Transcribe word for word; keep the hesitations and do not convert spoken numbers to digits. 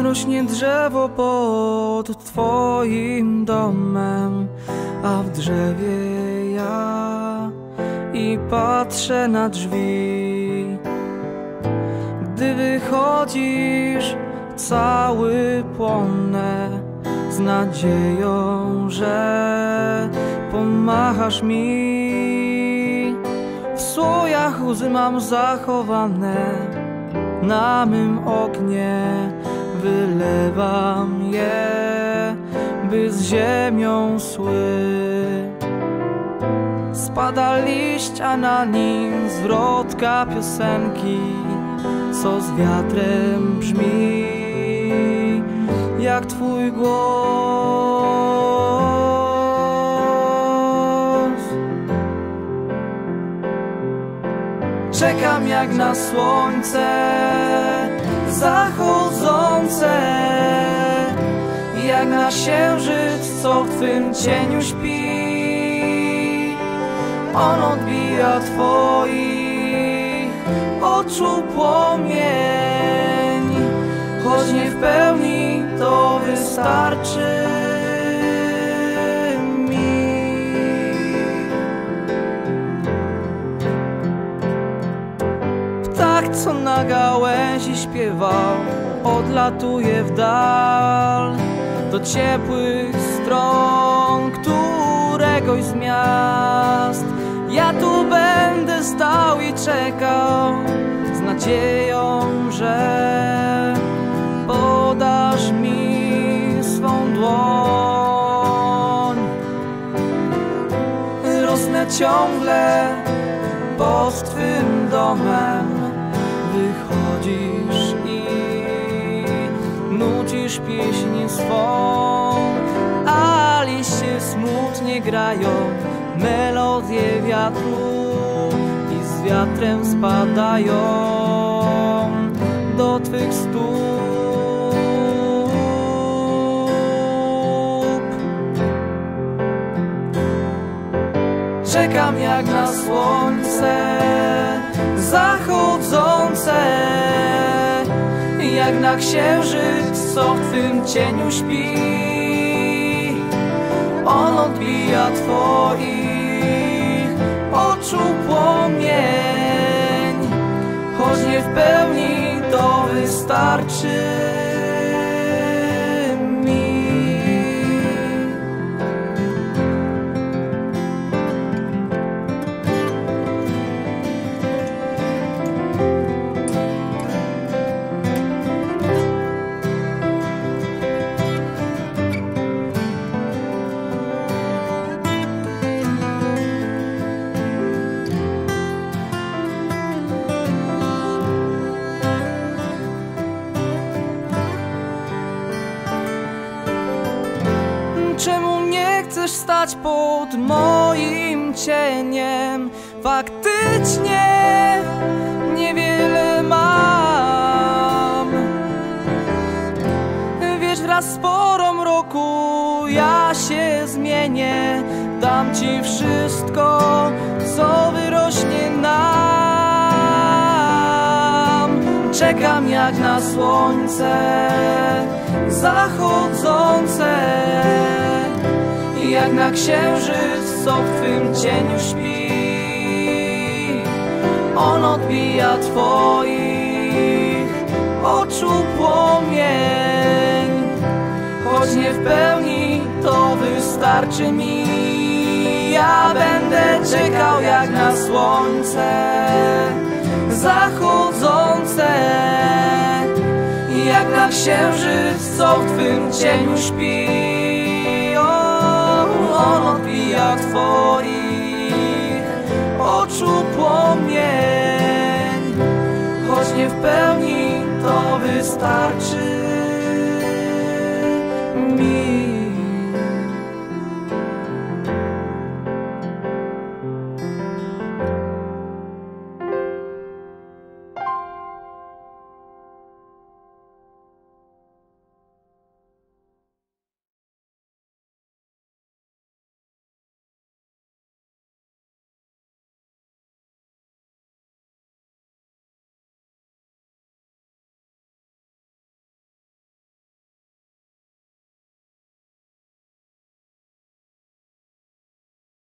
Rośnie drzewo pod twoim domem, a w drzewie ja i patrzę na drzwi. Gdy wychodzisz cały płonę, z nadzieją, że pomachasz mi. W słojach łzy mam zachowane, na mym oknie wylewam je, by z ziemią szły. Spada liść, a na nim zwrotka piosenki, co z wiatrem brzmi jak twój głos. Czekam jak na słońce zachodzące, jak na księżyc, co w twym cieniu śpi. On odbija twoich oczu płomień, choć nie w pełni, to wystarczy mi. Ptak, co na gałęzi śpiewał, odlatuje w dal, do ciepłych stron któregoś z miast. Ja tu będę stał i czekał, z nadzieją, że podasz mi swą dłoń. Rosnę ciągle pod twym domem, wychodzisz i nucisz pieśń swą, a liście smutnie grają melodie wiatru i z wiatrem spadają do twych stóp. Czekam jak na słońce zachodzące, jak na księżyc, co w twym cieniu śpi. On odbija twoich oczu płomień, choć nie w pełni, to wystarczy mi. Czemu nie chcesz stać pod moim cieniem? Faktycznie niewiele mam. Wiesz, wraz z porą roku ja się zmienię. Dam ci wszystko, co wyrośnie nam. Czekam jak na słońce zachodzące, jak na księżyc, co w twym cieniu śpi. On odbija twoich oczu płomień, choć nie w pełni, to wystarczy mi. Ja będę czekał jak na słońce zachodzące, jak na księżyc, co w twym cieniu śpi. On odbija twoich oczu płomień, choć nie w pełni, to wystarczy.